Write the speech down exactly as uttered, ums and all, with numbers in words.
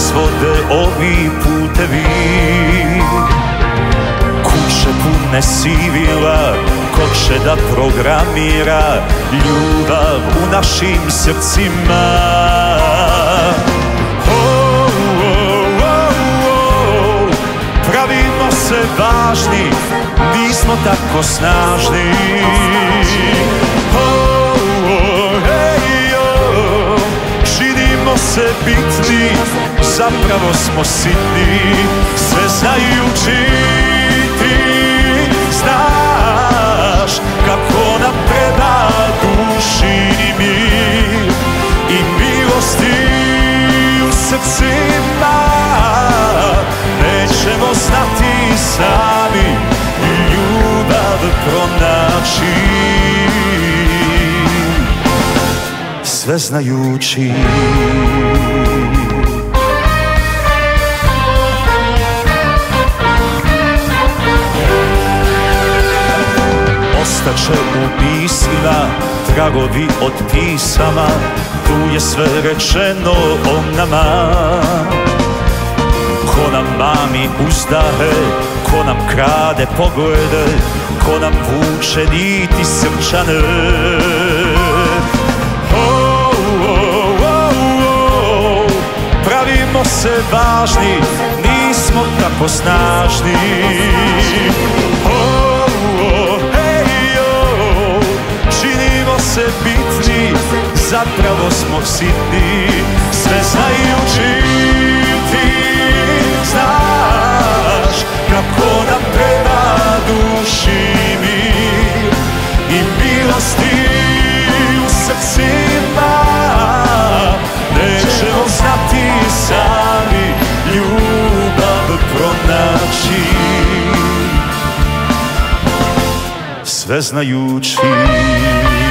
nas vode ovi putevi. Kuće pune sivila, ko će da programira ljubav u našim srcima. Oh, oh, oh, oh. Pravimo se važni, nismo tako snažni. Oh, oh, hey, oh. Činimo se bitni, zapravo smo sitni, sve znajući. Znaš kako nam treba duši mir i milosti u srcima. Nećemo znati sami ljubav pronaći, sve znajući. Ostaće u mislima tragovi od pisama, tu je sve rečeno o nama. Ko nam mami uzdahe, ko nam krade poglede, ko nam vuče niti srčane. Oh, oh, oh, oh. Pravimo se važni, nismo tako snažni. Oh, oh, hey, oh. Činimo se bitni, zapravo smo sitni, sve znajući. Znaš kako nam treba duši mir i milosti u srcima. Nećemo znati sami ljubav pronaći, sve znajući.